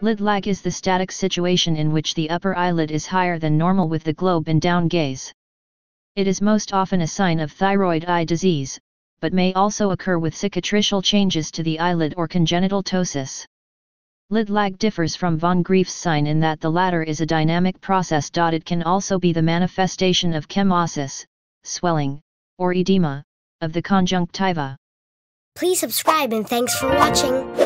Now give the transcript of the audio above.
Lid lag is the static situation in which the upper eyelid is higher than normal with the globe and down gaze. It is most often a sign of thyroid eye disease, but may also occur with cicatricial changes to the eyelid or congenital ptosis. Lid lag differs from von Grief's sign in that the latter is a dynamic process. It can also be the manifestation of chemosis, swelling, or edema, of the conjunctiva. Please subscribe and thanks for watching.